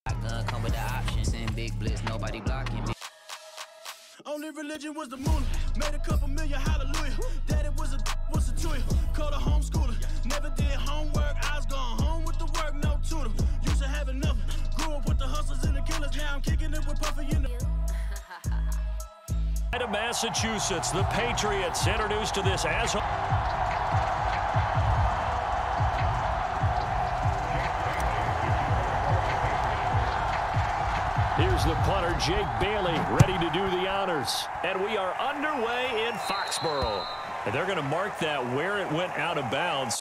Gun come with the options and big blitz, nobody blocking me. Only religion was the moon. Made a couple million, hallelujah. Daddy was a tutor. Called a homeschooler. Never did homework. I was going home with the work, no tutor. Used to have enough. Grew up with the hustlers and the killers. Now I'm kicking it with Puffy in the. To Massachusetts, the Patriots introduced to this as. Here's the punter, Jake Bailey, ready to do the honors. And we are underway in Foxborough. And they're going to mark that where it went out of bounds.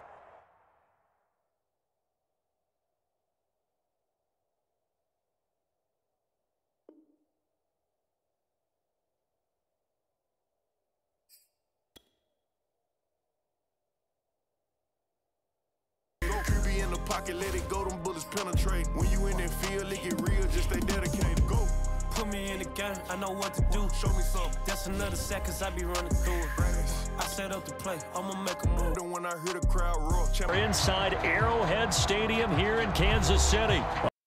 QB in the pocket, let it go, them bullets penetrate. When you in that field, it get real, just stay dedicated. Go. Put me in the game, I know what to do. Show me something. That's another sack, cause I be running through it. I set up the play, I'ma make a move. Then when I hear the crowd roar. We're inside Arrowhead Stadium here in Kansas City.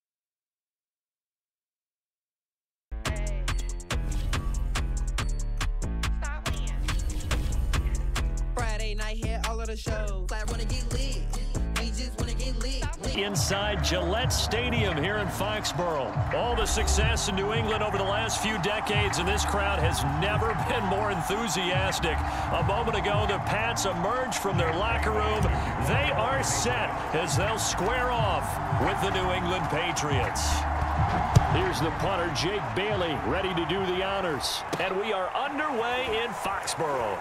Friday night here, all of the shows. I wanna get lit. We just wanna get lit. Inside Gillette Stadium here in Foxborough. All the success in New England over the last few decades, and this crowd has never been more enthusiastic. A moment ago, the Pats emerged from their locker room. They are set as they'll square off with the New England Patriots. Here's the punter, Jake Bailey, ready to do the honors. And we are underway in Foxborough.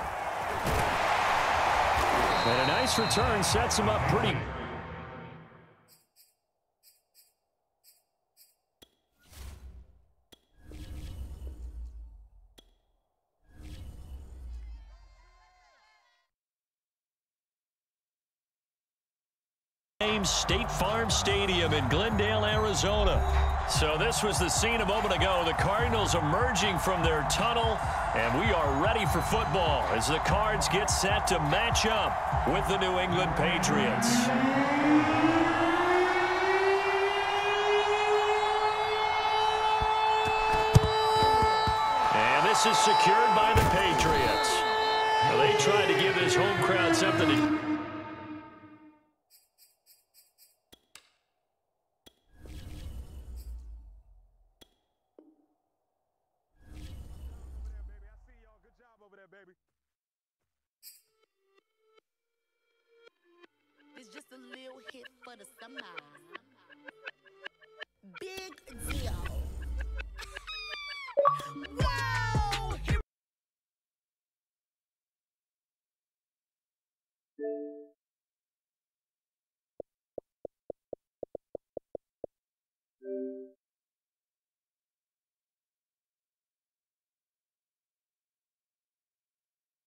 And a nice return sets him up pretty. State Farm Stadium in Glendale, Arizona. So this was the scene a moment ago. The Cardinals emerging from their tunnel, and we are ready for football as the Cards get set to match up with the New England Patriots. And this is secured by the Patriots. Now, they tried to give this home crowd something to... It's just a little hit for the summer.